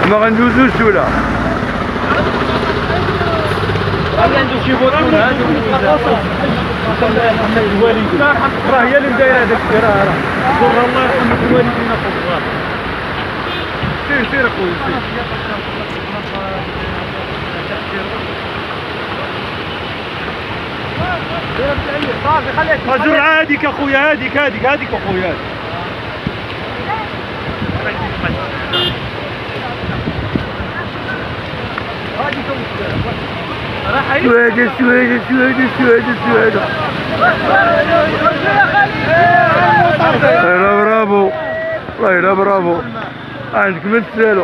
ما غندوزوش ولا عنده شي بوطون هادو الوالدين راه هي اللي دايره هذاك راه الله يرحم الوالدين اخويا سير اخويا صافي خليك رجل هاديك اخويا هاديك اخويا سويدة برافو والله برافو عندك من السالو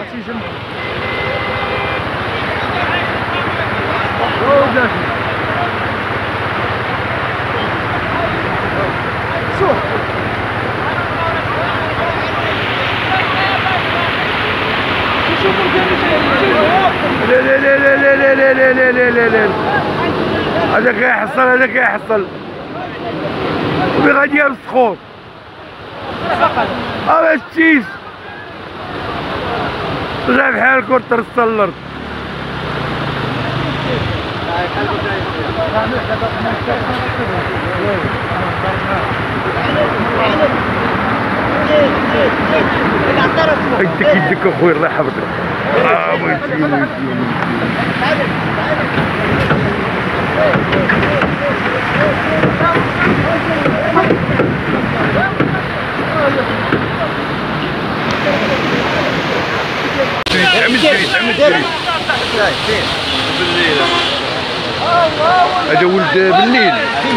لا لا لا لا لا لا لا لا لا لا لا هذاك يحصل وبي غادي يمسخون باش تشيش رجع بحالك وترسل الارض انت كيدك اخويا الله يحفظك ويسلم بالليل هذا ولد بالليل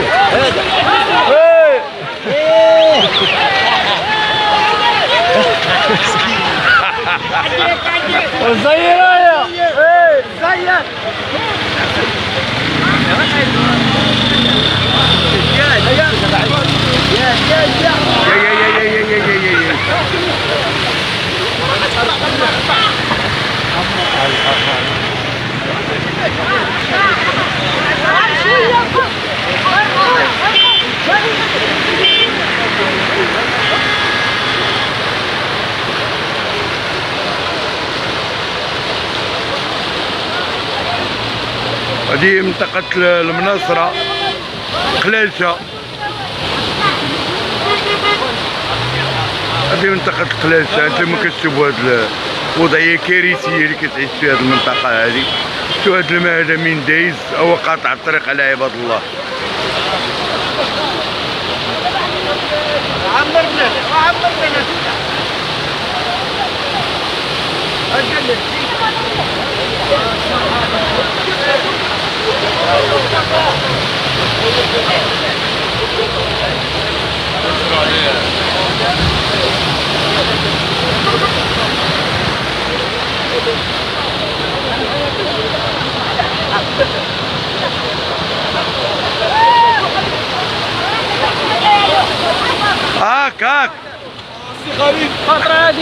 زير زير هذه منطقة المناصرة قلالشة هذه منطقة قلالشة انتما كتشوفوا هاد الوضعية الكارثية اللي كتعيش فيها هاد المنطقة هذه شوف هاد الماء هذا من دايز هو قاطع الطريق على عباد الله عمرنا هاك غريب خاطر هادي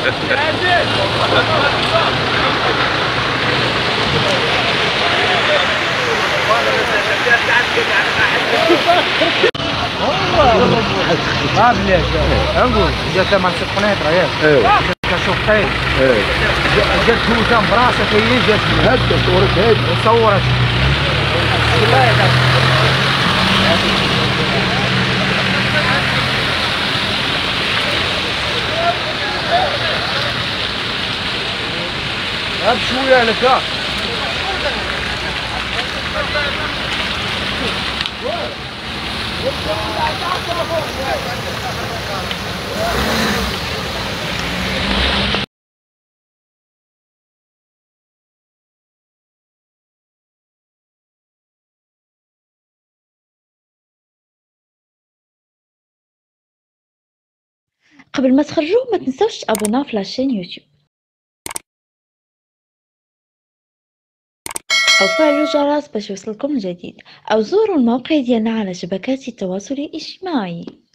ما بلاش نقول جات 8 قنيطره ياك كشوف طيب جات توزان براسك هي جات هكا صورت هادي صورت بشويه لك قبل ما تخرجوا ما تنسوش تابوناو في لاشين يوتيوب أو فعلوا الجرس باش يوصلكم الجديد أو زوروا الموقع ديالنا على شبكات التواصل الاجتماعي.